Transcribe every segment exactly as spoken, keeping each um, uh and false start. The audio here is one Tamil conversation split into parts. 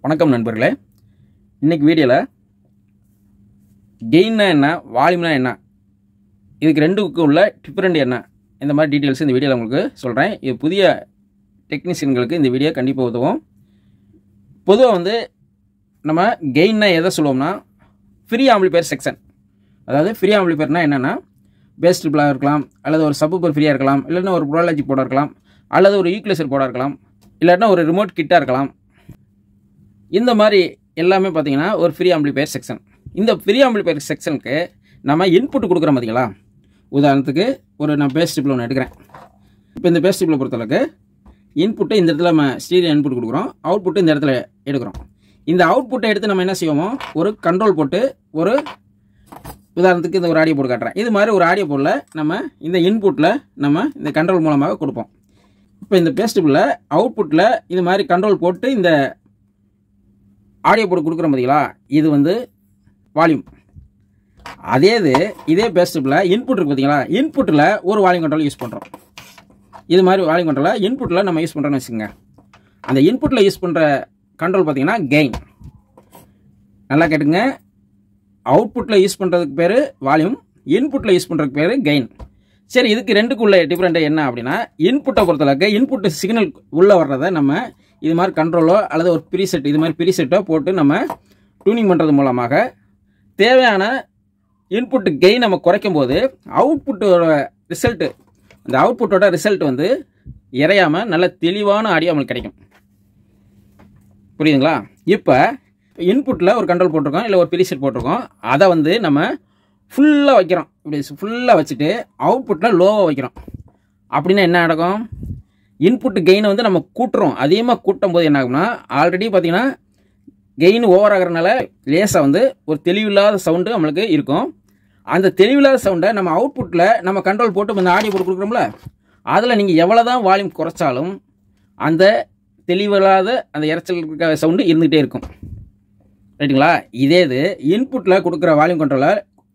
வணக்கம் நண்பர்களே. இன்னைக்கு வீடியோவில் கெயின்னா என்ன, வால்யூம்னா என்ன, இதுக்கு ரெண்டுக்கும் உள்ள டிஃப்ரெண்ட் என்ன, இந்த மாதிரி டீட்டெயில்ஸ் இந்த வீடியோவில் உங்களுக்கு சொல்கிறேன். இது புதிய டெக்னீஷியன்களுக்கு இந்த வீடியோ கண்டிப்பாக உதவும். பொதுவாக வந்து நம்ம கெயின்னா எதை சொல்லுவோம்னா ஃப்ரீ ஆம்பிளிஃபையர் செக்ஷன். அதாவது ஃப்ரீ ஆம்பிளிஃபையர்னா என்னென்னா பேஸ் ட்ரிபிளாக இருக்கலாம், அல்லது ஒரு சப்வூஃபர் ஃப்ரீயாக இருக்கலாம், இல்லைன்னா ஒரு ப்ரோலாஜி போர்டாக இருக்கலாம், அல்லது ஒரு ஈக்குவலைசர் போர்டாக இருக்கலாம், இல்லைன்னா ஒரு ரிமோட் கிட்டாக இருக்கலாம். இந்த மாதிரி எல்லாமே பார்த்தீங்கன்னா ஒரு ஃப்ரீ ஆம்பிளிஃபையர் செக்ஷன். இந்த ஃப்ரீ ஆம்பிளிஃபையர் செக்ஷனுக்கு நம்ம இன்புட் கொடுக்குறோம் பார்த்தீங்களா. உதாரணத்துக்கு ஒரு நான் பேஸ் ட்ரிபிள் ஒன்று எடுக்கிறேன். இப்போ இந்த பேஸ் ட்ரிபிளை பொறுத்தளவுக்கு இன்புட்டை இந்த இடத்துல நம்ம ஸ்டீரியோ இன்புட் கொடுக்குறோம், அவுட்புட்டு இந்த இடத்துல எடுக்கிறோம். இந்த அவுட்புட்டை எடுத்து நம்ம என்ன செய்வோமோ ஒரு கண்ட்ரோல் போட்டு ஒரு உதாரணத்துக்கு இந்த ஒரு ஆடியோ போர்டு காட்டுறேன். இது மாதிரி ஒரு ஆடியோ போர்டில் நம்ம இந்த இன்புட்டில் நம்ம இந்த கண்ட்ரோல் மூலமாக கொடுப்போம். இப்போ இந்த பேஸ் ட்ரிபிளில் அவுட்புட்டில் இது மாதிரி கண்ட்ரோல் போட்டு இந்த ஆடியோ போர்டு கொடுக்குறோம் பார்த்தீங்களா, இது வந்து வால்யூம். அதே இது இதே பேஸ் ட்ரிபிளில் இன்புட் இருக்குது பார்த்தீங்களா, இன்புட்டில் ஒரு வால்யூம் கண்ட்ரோல் யூஸ் பண்ணுறோம். இது மாதிரி வால்யூம் கண்ட்ரோலை இன்புட்டில் நம்ம யூஸ் பண்ணுறோன்னு வச்சுக்கோங்க. அந்த இன்புட்டில் யூஸ் பண்ணுற கண்ட்ரோல் பார்த்தீங்கன்னா கெயின். நல்லா கேட்டுங்க, அவுட்புட்டில் யூஸ் பண்ணுறதுக்கு பேர் வால்யூம், இன்புட்டில் யூஸ் பண்ணுறதுக்கு பேர் கெயின். சரி, இதுக்கு ரெண்டுக்குள்ள டிஃப்ரெண்ட் என்ன அப்படின்னா, இன்புட்டை பொறுத்தளவுக்கு இன்புட் சிக்னல் உள்ளே வர்றதை நம்ம இது மாதிரி கண்ட்ரோலோ அல்லது ஒரு ப்ரீசெட் இது மாதிரி ப்ரீசெட்டோ போட்டு நம்ம டியூனிங் பண்ணுறது மூலமாக தேவையான இன்புட்டு கெயின் நம்ம குறைக்கும் போது அவுட்புட்டோட ரிசல்ட்டு அந்த அவுட்புட்டோட ரிசல்ட் வந்து இறையாமல் நல்ல தெளிவான ஆடியோ நம்மளுக்கு கிடைக்கும். புரியுதுங்களா? இப்போ இன்புட்டில் ஒரு கண்ட்ரோல் போட்டிருக்கோம், இல்லை ஒரு ப்ரீசெட் போட்டிருக்கோம், அதை வந்து நம்ம ஃபுல்லாக வைக்கிறோம். இப்படி ஃபுல்லாக வச்சுட்டு அவுட்புட்டில் லோவாக வைக்கிறோம். அப்படின்னா என்ன நடக்கும்? இன்புட்டு கெயினை வந்து நம்ம கூட்டுறோம். அதிகமாக கூட்டும் போது என்ன ஆகும்னா, ஆல்ரெடி பார்த்தீங்கன்னா கெயின் ஓவர் ஆகிறதுனால லேசாக வந்து ஒரு தெளிவில்லாத சவுண்டு நம்மளுக்கு இருக்கும். அந்த தெளிவில்லாத சவுண்டை நம்ம அவுட்புட்டில் நம்ம கண்ட்ரோல் போட்டு இந்த ஆடியோ போட்டு கொடுக்குறோம்ல, அதில் நீங்கள் எவ்வளோ தான் வால்யூம் குறைச்சாலும் அந்த தெளிவில்லாத அந்த இறைச்சல் இருக்க சவுண்டு இருந்துகிட்டே இருக்கும். ரைட்டுங்களா? இதே இது இன்புட்டில் கொடுக்குற வால்யூம் கண்ட்ரோலை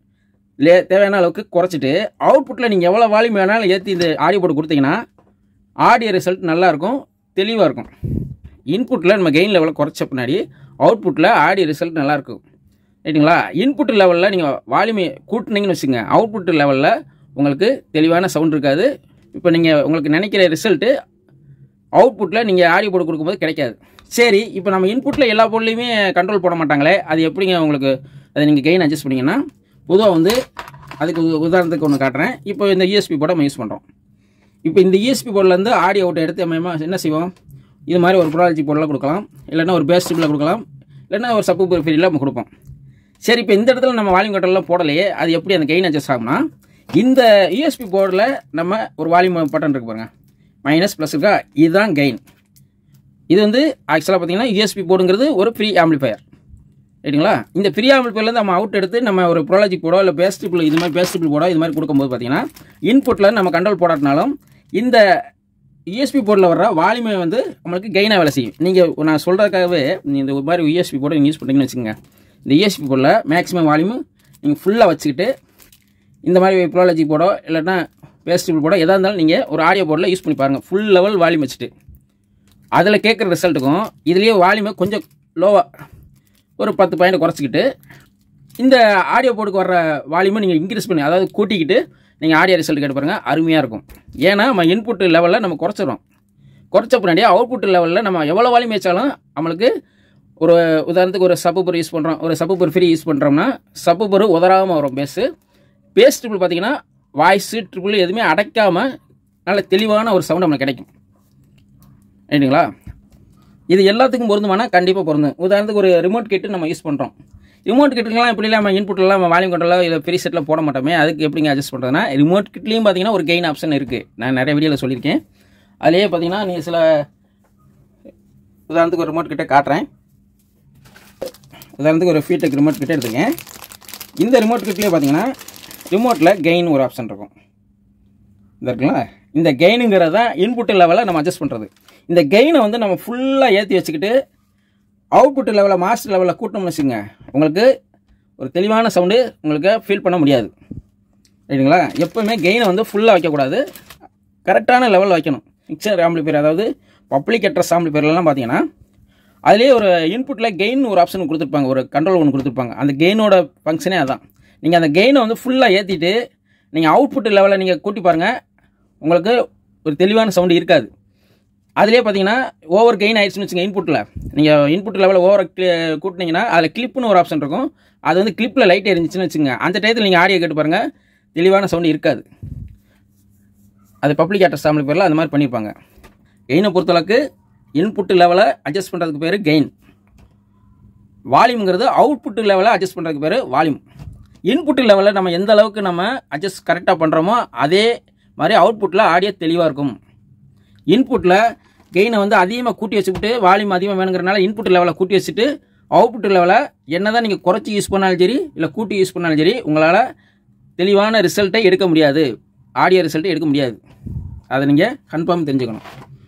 லே தேவையான அளவுக்கு குறைச்சிட்டு அவுட்புட்டில் நீங்கள் எவ்வளோ வால்யூம் வேணாலும் ஏற்றி இந்த ஆடியோ போட்டு கொடுத்தீங்கன்னா ஆடியோ ரிசல்ட் நல்லாயிருக்கும், தெளிவாக இருக்கும். இன்புட்டில் நம்ம கெயின் லெவலில் குறைச்ச பின்னாடி அவுட்புட்டில் ஆடியோ ரிசல்ட் நல்லாயிருக்கும். ரைட்டுங்களா? இன்புட் லெவலில் நீங்கள் வால்யூமை கூட்டினீங்கன்னு வச்சுங்க, அவுட்புட் லெவலில் உங்களுக்கு தெளிவான சவுண்ட் இருக்காது. இப்போ நீங்கள் உங்களுக்கு நினைக்கிற ரிசல்ட்டு அவுட்புட்டில் நீங்கள் ஆடியோ போட்டு கொடுக்கும்போது கிடைக்காது. சரி, இப்போ நம்ம இன்புட்டில் எல்லா பொருளையுமே கண்ட்ரோல் போட மாட்டாங்களே, அது எப்படிங்க உங்களுக்கு அதை நீங்கள் கெயின் அட்ஜஸ்ட் பண்ணிங்கன்னா, பொதுவாக வந்து அதுக்கு உதாரணத்துக்கு ஒன்று காட்டுறேன். இப்போ இந்த யூஎஸ்பி போர்டை நம்ம யூஸ் பண்ணுறோம். இப்போ இந்த யூஎஸ்பி போர்டிலேருந்து ஆடியோ அவுட்டை எடுத்து நம்ம என்ன செய்வோம், இது மாதிரி ஒரு ப்ரோலாஜி போர்டில் கொடுக்கலாம், இல்லைன்னா ஒரு பேஸ் ட்ரிபிளில் கொடுக்கலாம், இல்லைன்னா ஒரு சப்வூஃபர் ஃப்ரீயில் நம்ம கொடுப்போம். சரி, இப்போ இந்த இடத்துல நம்ம வால்யூம் கண்ட்ரோல்லாம் போடலையே, அது எப்படி அந்த கெயின் அட்ஜஸ்ட் ஆகும்னா, இந்த யூஎஸ்பி போர்டில் நம்ம ஒரு வால்யூம் பட்டன் இருக்கு பாருங்க, மைனஸ் ப்ளஸ் இருக்கா, இதுதான் கெயின். இது வந்து ஆக்சுவலாக பார்த்தீங்கன்னா யூஎஸ்பி போர்டுங்கிறது ஒரு ஃப்ரீ ஆம்பிளிஃபையர். ரைட்டுங்களா? இந்த ஃப்ரீ ஆம்பிளிஃபையர்லேருந்து நம்ம அவுட் எடுத்து நம்ம ஒரு ப்ரோலாஜி போர்டோ இல்லை பேஸ் ட்ரிபிள் இது மாதிரி பேஸ் ட்ரிபிள் போர்டோ இது மாதிரி கொடுக்கும்போது பார்த்தீங்கன்னா இன்புட்டில் நம்ம கண்ட்ரோல் போடாட்டினாலும் இந்த யூஎஸ்பி போர்டில் வர்ற வால்யூமை வந்து நம்மளுக்கு கெயினாக வேலை செய்யும். நீங்கள் நான் சொல்கிறதுக்காகவே நீங்கள் இந்த மாதிரி யூஎஸ்பி போர்டை நீங்கள் யூஸ் பண்ணுறீங்கன்னு வச்சுக்கோங்க. இந்த யூஎஸ்பி போர்டில் மேக்ஸிமம் வால்யூமு நீங்கள் ஃபுல்லாக வச்சுக்கிட்டு இந்த மாதிரி ப்ரோலாஜி போர்டோ இல்லைன்னா பேஸ் ட்ரிபிள் போர்டோ எதாக இருந்தாலும் நீங்கள் ஒரு ஆடியோ போர்டில் யூஸ் பண்ணி பாருங்கள். ஃபுல் லெவல் வால்யூம் வச்சுட்டு அதில் கேட்குற ரிசல்ட்டுக்கும் இதுலேயே வால்யூமை கொஞ்சம் லோவாக ஒரு பத்து பாயிண்ட் குறைச்சிக்கிட்டு இந்த ஆடியோ போர்டுக்கு வர்ற வால்யூமை நீங்கள் இன்க்ரீஸ் பண்ணி அதாவது கூட்டிக்கிட்டு நீங்கள் ஆடியோ ரிசல்ட் கேட்டு பாருங்கள், அருமையாக இருக்கும். ஏன்னா நம்ம இன்புட் லெவலில் நம்ம குறைச்சிடும். குறைச்ச பின்னாடி அவுட்புட் லெவலில் நம்ம எவ்வளோ வால்யூம் வச்சாலும் நம்மளுக்கு ஒரு உதாரணத்துக்கு ஒரு சப்வூஃபர் யூஸ் பண்ணுறோம், ஒரு சப்வூஃபர் ஃப்ரீ யூஸ் பண்ணுறோம்னா சப்வூஃபர் உதறாமல் வரும். பேஸு பேஸ் ட்ரிபிள் பார்த்தீங்கன்னா வாய்ஸு ட்ரிபிள் எதுவுமே அடைக்காமல் நல்ல தெளிவான ஒரு சவுண்ட் நம்மளுக்கு கிடைக்கும். ரைட்டுங்களா? இது எல்லாத்துக்கும் பொருந்துமானா கண்டிப்பாக பொருந்தும். உதாரணத்துக்கு ஒரு ரிமோட் கிட்டு நம்ம யூஸ் பண்ணுறோம். ரிமோட் கிட்டுலாம் இப்படி நம்ம இன்புட்லாம் நம்ம வால்யூம் கண்ட்ரோலாக இல்லை ஃப்ரீ செட்டில் போட மாட்டோமே, அதுக்கு எப்படிங்க அட்ஜஸ்ட் பண்ணுறதுனா ரிமோட் கிட்லேயும் பார்த்தீங்கன்னா ஒரு கெயின் ஆப்ஷன் இருக்குது. நான் நிறைய வீடியோவில் சொல்லியிருக்கேன். அதிலேயே பார்த்தீங்கன்னா நீங்கள் சில உதாரணத்துக்கு ஒரு ரிமோட் கிட்டே காட்டுறேன். உதாரணத்துக்கு ஒரு ஃபீட்பேக் ரிமோட் கிட்டே எடுத்துங்க. இந்த ரிமோட் கிட்லேயே பார்த்தீங்கன்னா ரிமோட்டில் கெயின் ஒரு ஆப்ஷன் இருக்கும். இந்த இருக்குங்களா, இந்த கெயினுங்கிறது தான் இன்புட் லெவலில் நம்ம அட்ஜஸ்ட் பண்ணுறது. இந்த கெயினை வந்து நம்ம ஃபுல்லாக ஏற்றி வச்சுக்கிட்டு அவுட்புட் லெவலில் மாஸ்டர் லெவலில் கூட்டணும்னு வச்சுங்க, உங்களுக்கு ஒரு தெளிவான சவுண்டு உங்களுக்கு ஃபீல் பண்ண முடியாது. ரைட்டுங்களா? எப்போவுமே கெயினை வந்து ஃபுல்லாக வைக்கக்கூடாது, கரெக்டான லெவலில் வைக்கணும். மிக்சர் ஆம்பிளிஃபையர் அதாவது பப்ளிக் அட்ரஸ் ஆம்பிளிஃபையர்லாம் பார்த்தீங்கன்னா அதுலேயே ஒரு இன்புட்டில் கெயின் ஒரு ஆப்ஷன் கொடுத்துருப்பாங்க, ஒரு கண்ட்ரோல் ஒன்று கொடுத்துருப்பாங்க. அந்த கெயினோட ஃபங்க்ஷனே அதான். நீங்கள் அந்த கெயினை வந்து ஃபுல்லாக ஏற்றிட்டு நீங்கள் அவுட்புட் லெவலில் நீங்கள் கூட்டி பாருங்கள், உங்களுக்கு ஒரு தெளிவான சவுண்டு இருக்காது. அதிலே பார்த்தீங்கன்னா ஓவர் கெயின் ஆயிடுச்சுன்னு வச்சுங்க. இன்புட்டில் நீங்கள் இன்புட் லெவலில் ஓவர் கூட்டினீங்கன்னா அதில் கிளிப்னு ஒரு ஆப்ஷன் இருக்கும். அது வந்து கிளிப்பில் லைட் எரிஞ்சிச்சுன்னு வச்சுங்க. அந்த டயத்தில் நீங்கள் ஆடியோ கேட்டு பாருங்கள், தெளிவான சவுண்டு இருக்காது. அது பப்ளிக் ஆட்டர்ஸ் ஆம்பிளிஃபையரில் அந்த மாதிரி பண்ணியிருப்பாங்க. கெயினை பொறுத்தளவுக்கு இன்புட் லெவலை அட்ஜஸ்ட் பண்ணுறதுக்கு பேர் கெயின். வால்யூம்ங்கிறது அவுட்புட் லெவலை அட்ஜஸ்ட் பண்ணுறதுக்கு பேர் வால்யூம். இன்புட் லெவலில் நம்ம எந்த அளவுக்கு நம்ம அட்ஜஸ்ட் கரெக்டாக பண்ணுறோமோ அதே மாதிரி அவுட்புட்டில் ஆடியோ தெளிவாக இருக்கும். இன்புட்டில் கெயினை வந்து அதிகமாக கூட்டி வச்சுக்கிட்டு வால்யூம் அதிகமாக வேணுங்கிறனால இன்புட் லெவலை கூட்டி வச்சுட்டு அவுட்புட் லெவலை என்ன தான் நீங்கள் குறைச்சி யூஸ் பண்ணாலும் சரி இல்லை கூட்டி யூஸ் பண்ணாலும் சரி உங்களால் தெளிவான ரிசல்ட்டை எடுக்க முடியாது, ஆடியோ ரிசல்ட்டை எடுக்க முடியாது. அதை நீங்கள் கன்ஃபார்ம் தெரிஞ்சுக்கணும்.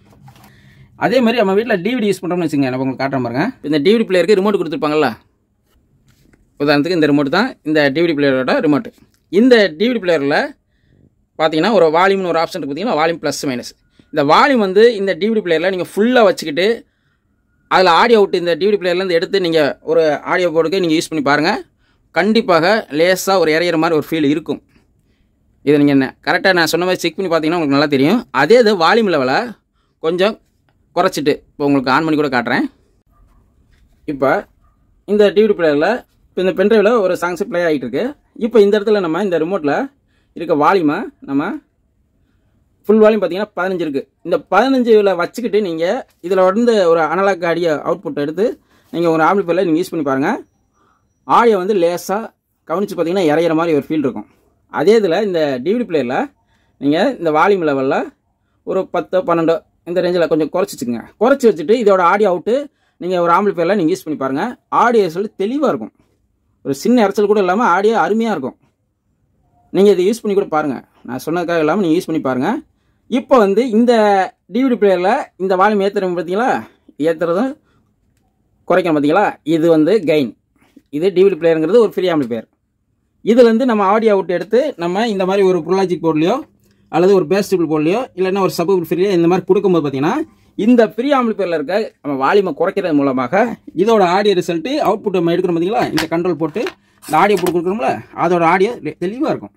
அதே மாதிரி நம்ம வீட்டில் டிவிடி யூஸ் பண்ணுறோம்னு வச்சுங்க. நான் உங்களுக்கு காட்டுறேன் பாருங்க. இந்த டிவிடி பிளேயருக்கு ரிமோட் கொடுத்துருப்பாங்கல்ல, உதாரணத்துக்கு இந்த ரிமோட் தான் இந்த டிவிடி பிளேயரோட ரிமோட். இந்த டிவிடி பிளேயரில் பார்த்தீங்கன்னா ஒரு வால்யூம்னு ஒரு ஆப்ஷன் இருக்குது. பார்த்தீங்கன்னா வால்யூம் ப்ளஸ் மைனஸ். இந்த வால்யூம் வந்து இந்த டிவிடி பிளேயரில் நீங்கள் ஃபுல்லாக வச்சுக்கிட்டு அதில் ஆடியோ அவுட் இந்த டிவிடி பிளேயர்லேருந்து எடுத்து நீங்கள் ஒரு ஆடியோ போர்டுக்கு நீங்கள் யூஸ் பண்ணி பாருங்கள். கண்டிப்பாக லேஸாக ஒரு இறையிற மாதிரி ஒரு ஃபீல் இருக்கும். இதை நீங்கள் என்ன கரெக்டாக நான் சொன்ன மாதிரி செக் பண்ணி பார்த்தீங்கன்னா உங்களுக்கு நல்லா தெரியும். அதே இது வால்யூம் லெவலை கொஞ்சம் குறைச்சிட்டு இப்போ உங்களுக்கு ஆன் பண்ணி கூட காட்டுறேன். இப்போ இந்த டிவிடி பிளேயரில் இப்போ இந்த பென்ட்ரைவில் ஒரு சாங்ஸ் ப்ளே ஆகிட்டு இருக்கு. இப்போ இந்த இடத்துல நம்ம இந்த ரிமோட்டில் இருக்க வால்யூமை நம்ம ஃபுல் வால்யூம் பார்த்தீங்கன்னா பதினஞ்சு இருக்குது. இந்த பதினஞ்சில் வச்சுக்கிட்டு நீங்கள் இதில் வந்து ஒரு அனலாக் ஆடியோ அவுட்புட் எடுத்து நீங்கள் ஒரு ஆம்பிளிஃபையரில் நீங்கள் யூஸ் பண்ணி பாருங்கள். ஆடியோ வந்து லேஸாக கவனித்து பார்த்தீங்கன்னா இறையிற மாதிரி ஒரு ஃபீல் இருக்கும். அதே இதில் இந்த டிவிடி பிளேயரில் நீங்கள் இந்த வால்யூம் லெவலில் ஒரு பத்தோ பன்னெண்டோ இந்த ரேஞ்சில் கொஞ்சம் குறைச்சி வச்சுக்கோங்க. குறைச்சி வச்சுட்டு இதோட ஆடியோ அவுட்டு நீங்கள் ஒரு ஆம்பிளிஃபையரில் நீங்கள் யூஸ் பண்ணி பாருங்கள். ஆடியோ சொல்லி தெளிவாக இருக்கும். ஒரு சின்ன இறைச்சல் கூட இல்லாமல் ஆடியோ அருமையாக இருக்கும். நீங்கள் இதை யூஸ் பண்ணி கூட பாருங்கள். நான் சொன்னதுக்காக இல்லாமல் நீங்கள் யூஸ் பண்ணி பாருங்கள். இப்போ வந்து இந்த டிவிடி பிளேயரில் இந்த வால்யூம் ஏற்றுறோம் பார்த்தீங்களா, ஏற்றுறதும் குறைக்கணும் பார்த்தீங்களா, இது வந்து கெயின். இது டிவிடி பிளேயருங்கிறது ஒரு ஃப்ரீ ஆம்பிளிஃபையர். இதுலேருந்து நம்ம ஆடியோ அவுட் எடுத்து நம்ம இந்த மாதிரி ஒரு ப்ரோலாஜிக் போர்ட்லையோ அல்லது ஒரு பேஸ் டியூபிள் போர்ட்லையோ இல்லைன்னா ஒரு சப் ஃப்ரீயோ இந்த மாதிரி கொடுக்கும்போது பார்த்தீங்கன்னா இந்த ஃப்ரீ ஆம்பிளிஃபையரில் இருக்க நம்ம வால்யூமை குறைக்கிறது மூலமாக இதோட ஆடியோ ரிசல்ட்டு அவுட்புட் நம்ம எடுக்கணும் பார்த்தீங்களா, இந்த கண்ட்ரோல் போட்டு இந்த ஆடியோ போட்டு கொடுக்குறோம்ல அதோட ஆடியோ தெளிவாக இருக்கும்.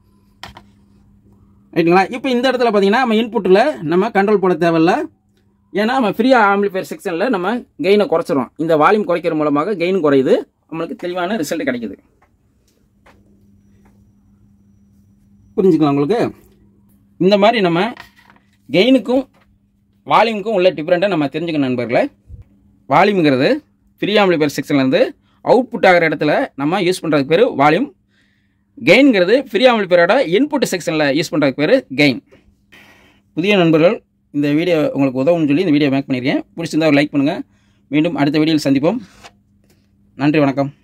ரைட்டுங்களா? இப்போ இந்த இடத்துல பார்த்தீங்கன்னா நம்ம இன்புட்டில் நம்ம கண்ட்ரோல் போட தேவையில்ல. ஏன்னா நம்ம ஃப்ரீ ஆம்பிளிஃபையர் செக்ஷனில் நம்ம கெயினை குறைச்சிரும். இந்த வால்யூம் குறைக்கிற மூலமாக கெயின் குறையுது, நம்மளுக்கு தெளிவான ரிசல்ட் கிடைக்குது. புரிஞ்சுக்கலாம் உங்களுக்கு? இந்த மாதிரி நம்ம கெயினுக்கும் வால்யூமுக்கும் உள்ள டிஃப்ரெண்ட்டாக நம்ம தெரிஞ்சுக்கணும் நண்பர்களே. வால்யூம்ங்கிறது ஃப்ரீ ஆம்பிளிஃபையர் செக்ஷன்லேருந்து அவுட்புட் ஆகிற இடத்துல நம்ம யூஸ் பண்ணுறதுக்கு பேர் வால்யூம். கெயின்ங்கிறது ஃப்ரீ ஆம்பிளிஃபையரோட இன்புட் செக்ஷனில் யூஸ் பண்ணுறதுக்கு பேர் கெயின். புதிய நண்பர்கள் இந்த வீடியோ உங்களுக்கு உதவும்னு சொல்லி இந்த வீடியோ மேக் பண்ணியிருக்கேன். பிடிச்சிருந்தா ஒரு லைக் பண்ணுங்கள். மீண்டும் அடுத்த வீடியோவில் சந்திப்போம். நன்றி, வணக்கம்.